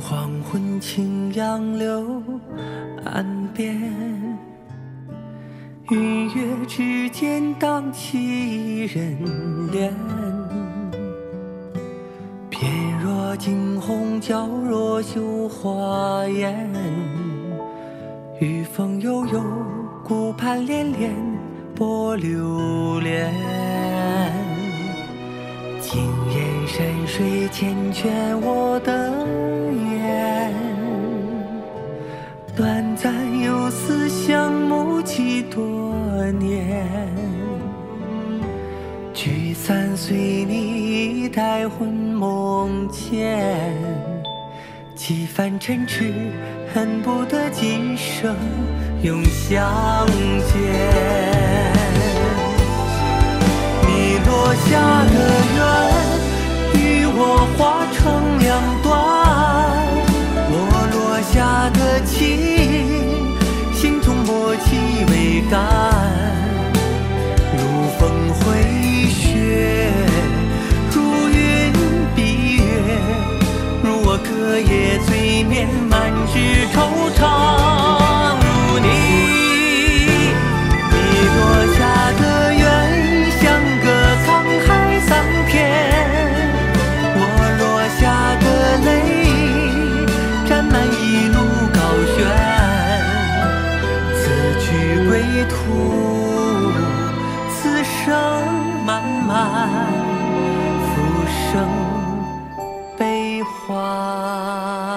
黄昏，轻杨柳岸边，云月之间荡起人脸。翩若惊鸿，皎若绣花颜。雨风悠悠，顾盼恋恋，波流连。惊艳山水，缱绻我的眼。短暂游丝，相慕几多年。聚散随你，待魂梦牵。几番尘痴，恨不得今生永相见。你落下的缘，与我化成两段。我落下的情，心中默契未干。如风回雪，如云蔽月，如我隔夜醉眠，满纸惆怅。如你落下的缘，像个沧海桑田。我落下的泪，沾满一路高悬。此去归途，此生漫漫，浮生悲欢。